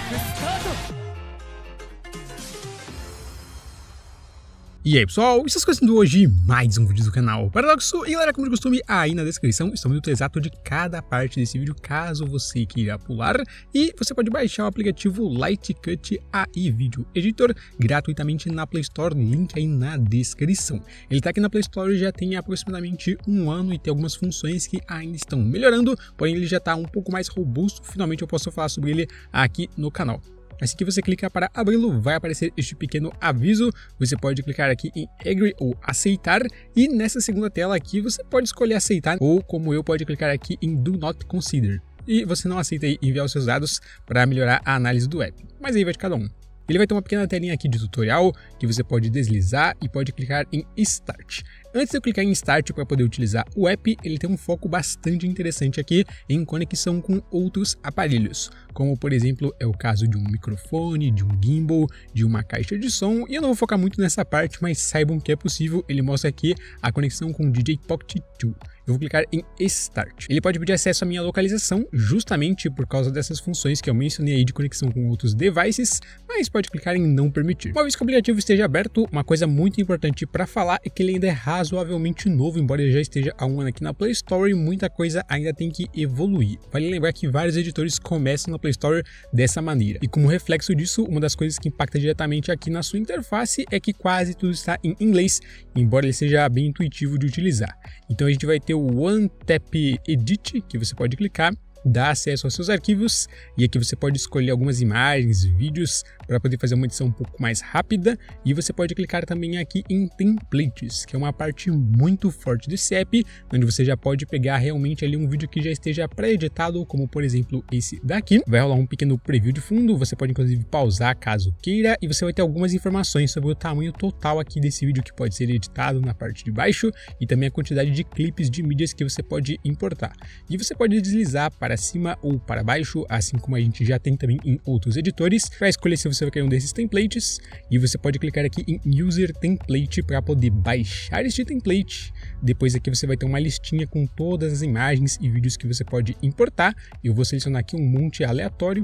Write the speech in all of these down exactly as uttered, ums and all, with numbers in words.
E aí pessoal, isso é as coisas de hoje, mais um vídeo do canal Paradoxo. E galera, como de costume, aí na descrição está o minuto exato de cada parte desse vídeo, caso você queira pular. E você pode baixar o aplicativo Lightcut A I Video Editor gratuitamente na Play Store, link aí na descrição. Ele está aqui na Play Store e já tem aproximadamente um ano e tem algumas funções que ainda estão melhorando, porém ele já está um pouco mais robusto, finalmente eu posso falar sobre ele aqui no canal. Assim que você clicar para abri-lo, vai aparecer este pequeno aviso. Você pode clicar aqui em Agree ou Aceitar. E nessa segunda tela aqui, você pode escolher aceitar ou, como eu, pode clicar aqui em Do Not Consider. E você não aceita aí enviar os seus dados para melhorar a análise do app. Mas aí vai de cada um. Ele vai ter uma pequena telinha aqui de tutorial que você pode deslizar e pode clicar em Start. Antes de eu clicar em Start para poder utilizar o app, ele tem um foco bastante interessante aqui em conexão com outros aparelhos, como por exemplo é o caso de um microfone, de um gimbal, de uma caixa de som, e eu não vou focar muito nessa parte, mas saibam que é possível. Ele mostra aqui a conexão com o D J Pocket dois. Eu vou clicar em Start. Ele pode pedir acesso à minha localização, justamente por causa dessas funções que eu mencionei aí de conexão com outros devices, mas pode clicar em não permitir. Uma vez que o aplicativo esteja aberto, uma coisa muito importante para falar é que ele ainda é razoavelmente novo, embora ele já esteja há um ano aqui na Play Store, e muita coisa ainda tem que evoluir. Vale lembrar que vários editores começam na Play Store dessa maneira. E como reflexo disso, uma das coisas que impacta diretamente aqui na sua interface é que quase tudo está em inglês, embora ele seja bem intuitivo de utilizar. Então a gente vai ter o One Tap Edit, que você pode clicar, dá acesso aos seus arquivos, e aqui você pode escolher algumas imagens, vídeos, para poder fazer uma edição um pouco mais rápida. E você pode clicar também aqui em Templates, que é uma parte muito forte desse app, onde você já pode pegar realmente ali um vídeo que já esteja pré-editado, como por exemplo esse daqui. Vai rolar um pequeno preview de fundo, você pode inclusive pausar caso queira, e você vai ter algumas informações sobre o tamanho total aqui desse vídeo que pode ser editado na parte de baixo, e também a quantidade de clipes de mídias que você pode importar. E você pode deslizar para cima ou para baixo, assim como a gente já tem também em outros editores, para escolher se você vai querer um desses templates. E você pode clicar aqui em User Template para poder baixar este template. Depois aqui você vai ter uma listinha com todas as imagens e vídeos que você pode importar. Eu vou selecionar aqui um monte aleatório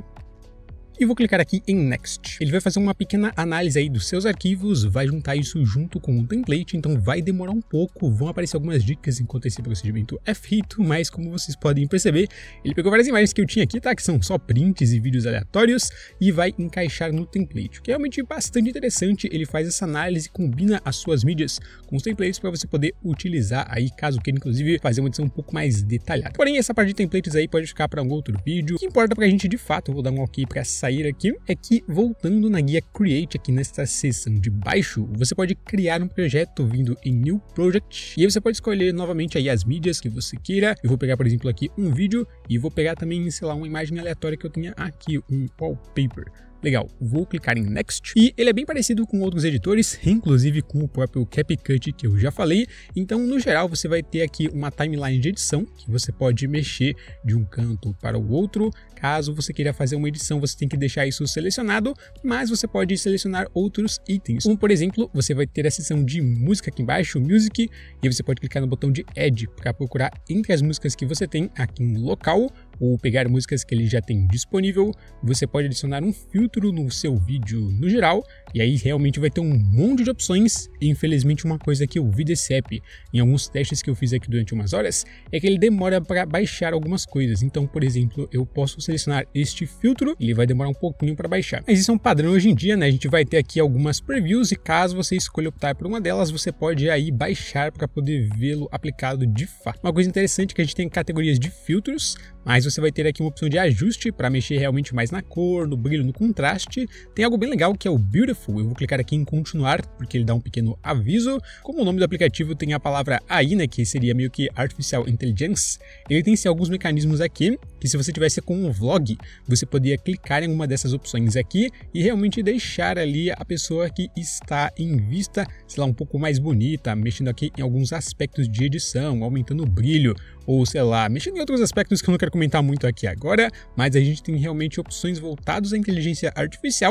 e vou clicar aqui em Next. Ele vai fazer uma pequena análise aí dos seus arquivos, vai juntar isso junto com o template, então vai demorar um pouco, vão aparecer algumas dicas enquanto esse procedimento é feito, mas como vocês podem perceber, ele pegou várias imagens que eu tinha aqui, tá? Que são só prints e vídeos aleatórios, e vai encaixar no template, o que é realmente bastante interessante. Ele faz essa análise, combina as suas mídias com os templates para você poder utilizar aí, caso queira inclusive fazer uma edição um pouco mais detalhada. Porém, essa parte de templates aí pode ficar para um outro vídeo. O que importa pra gente de fato, eu vou dar um ok para sair aqui, é que voltando na guia Create aqui nesta seção de baixo, você pode criar um projeto vindo em New Project, e aí você pode escolher novamente aí as mídias que você queira. Eu vou pegar, por exemplo, aqui um vídeo, e vou pegar também, sei lá, uma imagem aleatória que eu tenha aqui, um wallpaper. Legal, vou clicar em Next, e ele é bem parecido com outros editores, inclusive com o próprio CapCut que eu já falei. Então, no geral, você vai ter aqui uma timeline de edição, que você pode mexer de um canto para o outro. Caso você queira fazer uma edição, você tem que deixar isso selecionado, mas você pode selecionar outros itens, como por exemplo, você vai ter a seção de música aqui embaixo, Music, e você pode clicar no botão de Add para procurar entre as músicas que você tem aqui em local, ou pegar músicas que ele já tem disponível. Você pode adicionar um filtro no seu vídeo no geral, e aí realmente vai ter um monte de opções. E infelizmente uma coisa que eu vi desse app em alguns testes que eu fiz aqui durante umas horas é que ele demora para baixar algumas coisas. Então, por exemplo, eu posso selecionar este filtro, ele vai demorar um pouquinho para baixar, mas isso é um padrão hoje em dia, né? A gente vai ter aqui algumas previews, e caso você escolha optar por uma delas, você pode aí baixar para poder vê-lo aplicado de fato. Uma coisa interessante é que a gente tem categorias de filtros, mas você vai ter aqui uma opção de ajuste para mexer realmente mais na cor, no brilho, no contraste. Tem algo bem legal que é o Beautiful. Eu vou clicar aqui em continuar, porque ele dá um pequeno aviso. Como o nome do aplicativo tem a palavra A I, né, que seria meio que Artificial Intelligence, ele tem sim alguns mecanismos aqui, que se você tivesse com um vlog, você poderia clicar em uma dessas opções aqui e realmente deixar ali a pessoa que está em vista, sei lá, um pouco mais bonita, mexendo aqui em alguns aspectos de edição, aumentando o brilho, ou sei lá, mexendo em outros aspectos que eu não quero comentar muito aqui agora, mas a gente tem realmente opções voltadas à inteligência artificial.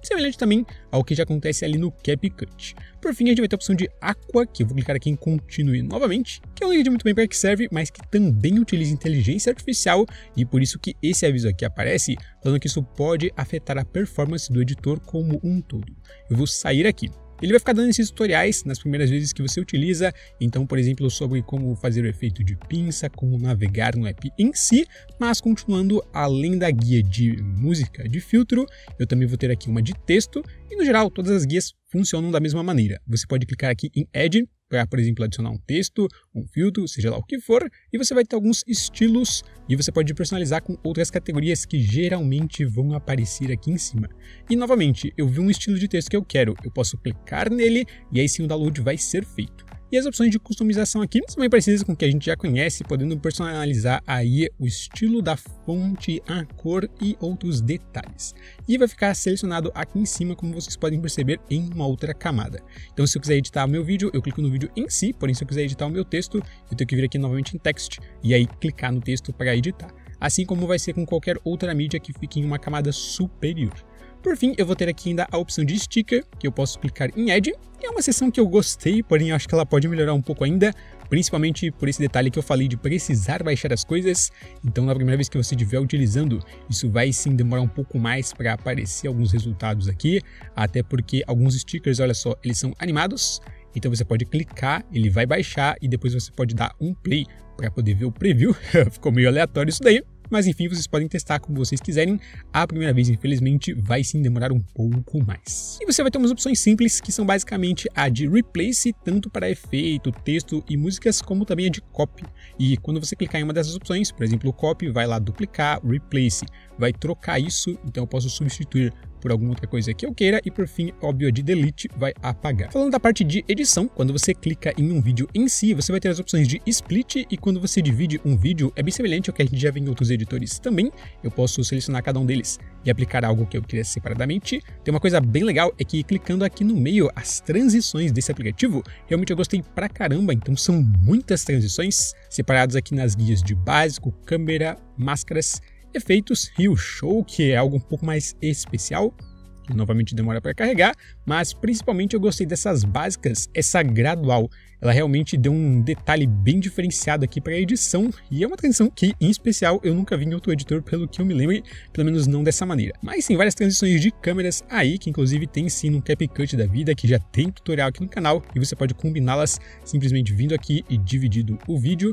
semelhante também ao que já acontece ali no CapCut. Por fim, a gente vai ter a opção de Aqua, que eu vou clicar aqui em Continue novamente, que eu não entendi muito bem para que serve, mas que também utiliza inteligência artificial, e por isso que esse aviso aqui aparece, falando que isso pode afetar a performance do editor como um todo. Eu vou sair aqui. Ele vai ficar dando esses tutoriais nas primeiras vezes que você utiliza, então, por exemplo, sobre como fazer o efeito de pinça, como navegar no app em si, mas continuando, além da guia de música, de filtro, eu também vou ter aqui uma de texto, e no geral, todas as guias funcionam da mesma maneira. Você pode clicar aqui em Add, para, por exemplo, adicionar um texto, um filtro, seja lá o que for, e você vai ter alguns estilos, e você pode personalizar com outras categorias que geralmente vão aparecer aqui em cima. E novamente, eu vi um estilo de texto que eu quero, eu posso clicar nele, e aí sim o download vai ser feito. E as opções de customização aqui são bem parecidas com o que a gente já conhece, podendo personalizar aí o estilo da fonte, a cor e outros detalhes. E vai ficar selecionado aqui em cima, como vocês podem perceber, em uma outra camada. Então, se eu quiser editar o meu vídeo, eu clico no vídeo em si, porém se eu quiser editar o meu texto, eu tenho que vir aqui novamente em Text e aí clicar no texto para editar. Assim como vai ser com qualquer outra mídia que fique em uma camada superior. Por fim, eu vou ter aqui ainda a opção de sticker, que eu posso clicar em Add. É uma seção que eu gostei, porém acho que ela pode melhorar um pouco ainda, principalmente por esse detalhe que eu falei de precisar baixar as coisas. Então, na primeira vez que você estiver utilizando, isso vai sim demorar um pouco mais para aparecer alguns resultados aqui, até porque alguns stickers, olha só, eles são animados. Então você pode clicar, ele vai baixar e depois você pode dar um play para poder ver o preview. Ficou meio aleatório isso daí. Mas enfim, vocês podem testar como vocês quiserem. A primeira vez, infelizmente, vai sim demorar um pouco mais. E você vai ter umas opções simples, que são basicamente a de Replace, tanto para efeito, texto e músicas, como também a de Copy. E quando você clicar em uma dessas opções, por exemplo, o Copy, vai lá duplicar, Replace, vai trocar isso, então eu posso substituir por alguma outra coisa que eu queira, e por fim, óbvio, a de Delete vai apagar. Falando da parte de edição, quando você clica em um vídeo em si, você vai ter as opções de Split, e quando você divide um vídeo, é bem semelhante ao que a gente já vê em outros editores também. Eu posso selecionar cada um deles e aplicar algo que eu queira separadamente. Tem uma coisa bem legal, é que clicando aqui no meio, as transições desse aplicativo, realmente eu gostei pra caramba, então são muitas transições, separadas aqui nas guias de básico, câmera, máscaras, efeitos e o show, que é algo um pouco mais especial, que novamente demora para carregar, mas principalmente eu gostei dessas básicas, essa gradual, ela realmente deu um detalhe bem diferenciado aqui para a edição, e é uma transição que, em especial, eu nunca vi em outro editor, pelo que eu me lembro, pelo menos não dessa maneira. Mas tem várias transições de câmeras aí, que inclusive tem sim no CapCut da vida, que já tem tutorial aqui no canal, e você pode combiná-las simplesmente vindo aqui e dividindo o vídeo,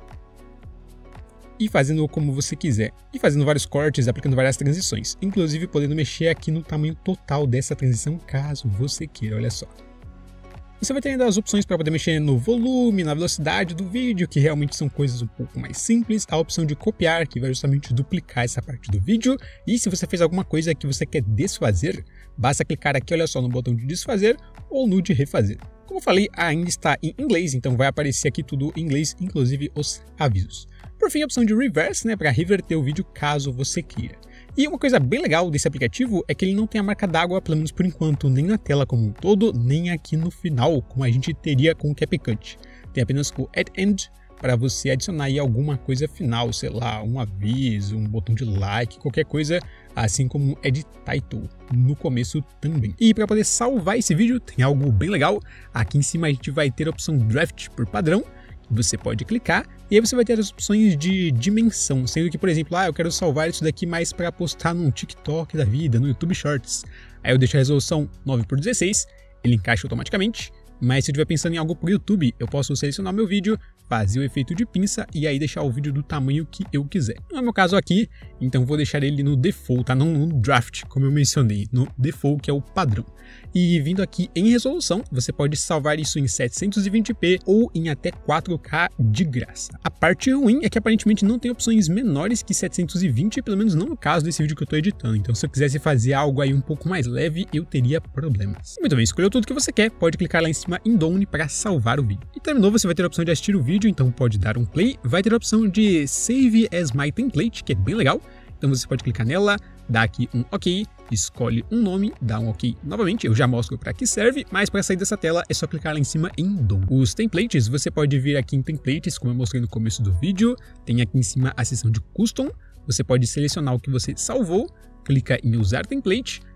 e fazendo como você quiser, e fazendo vários cortes, aplicando várias transições, inclusive podendo mexer aqui no tamanho total dessa transição, caso você queira, olha só. Você vai ter ainda as opções para poder mexer no volume, na velocidade do vídeo, que realmente são coisas um pouco mais simples, a opção de copiar, que vai justamente duplicar essa parte do vídeo, e se você fez alguma coisa que você quer desfazer, basta clicar aqui, olha só, no botão de desfazer ou no de refazer. Como eu falei, ainda está em inglês, então vai aparecer aqui tudo em inglês, inclusive os avisos. Por fim, a opção de reverse, né, para reverter o vídeo caso você queira. E uma coisa bem legal desse aplicativo é que ele não tem a marca d'água, pelo menos por enquanto, nem na tela como um todo, nem aqui no final, como a gente teria com o CapCut. Tem apenas o At End para você adicionar aí alguma coisa final, sei lá, um aviso, um botão de like, qualquer coisa, assim como o Edit Title no começo também. E para poder salvar esse vídeo, tem algo bem legal. Aqui em cima a gente vai ter a opção Draft por padrão, você pode clicar e aí você vai ter as opções de dimensão, sendo que, por exemplo, ah, eu quero salvar isso daqui mais para postar num TikTok da vida, no YouTube Shorts. Aí eu deixo a resolução nove por dezesseis, ele encaixa automaticamente, mas se eu estiver pensando em algo para o YouTube, eu posso selecionar meu vídeo, fazer o efeito de pinça e aí deixar o vídeo do tamanho que eu quiser. Não é o meu caso aqui, então vou deixar ele no default, tá? Não no draft, como eu mencionei, no default, que é o padrão. E vindo aqui em resolução, você pode salvar isso em setecentos e vinte p ou em até quatro K de graça. A parte ruim é que aparentemente não tem opções menores que setecentos e vinte, pelo menos não no caso desse vídeo que eu estou editando. Então se eu quisesse fazer algo aí um pouco mais leve, eu teria problemas. Muito bem, escolheu tudo que você quer, pode clicar lá em cima em Done para salvar o vídeo. E terminou, você vai ter a opção de assistir o vídeo, então pode dar um play. Vai ter a opção de Save as My Template, que é bem legal. Então você pode clicar nela, dá aqui um OK, escolhe um nome, dá um OK novamente, eu já mostro para que serve, mas para sair dessa tela é só clicar lá em cima em Done. Os templates, você pode vir aqui em Templates, como eu mostrei no começo do vídeo, tem aqui em cima a seção de Custom, você pode selecionar o que você salvou, clica em Usar Template,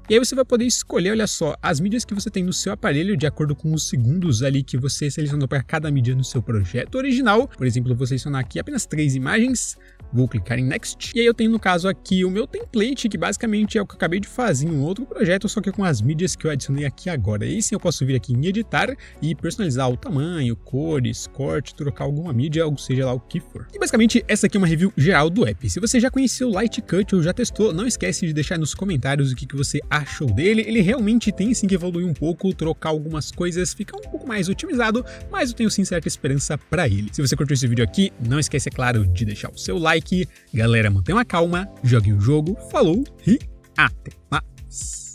E aí você vai poder escolher, olha só, as mídias que você tem no seu aparelho de acordo com os segundos ali que você selecionou para cada mídia no seu projeto original. Por exemplo, eu vou selecionar aqui apenas três imagens, vou clicar em Next, e aí eu tenho no caso aqui o meu template, que basicamente é o que eu acabei de fazer em um outro projeto, só que com as mídias que eu adicionei aqui agora. E aí sim eu posso vir aqui em editar e personalizar o tamanho, cores, corte, trocar alguma mídia, ou seja lá o que for. E basicamente essa aqui é uma review geral do app. Se você já conheceu o Lightcut ou já testou, não esquece de deixar nos comentários o que, que você achou dele. Ele realmente tem sim que evoluir um pouco, trocar algumas coisas, ficar um pouco mais otimizado, mas eu tenho sim certa esperança para ele. Se você curtiu esse vídeo aqui, não esquece, é claro, de deixar o seu like. Galera, mantenha uma calma, jogue o jogo, falou e até mais!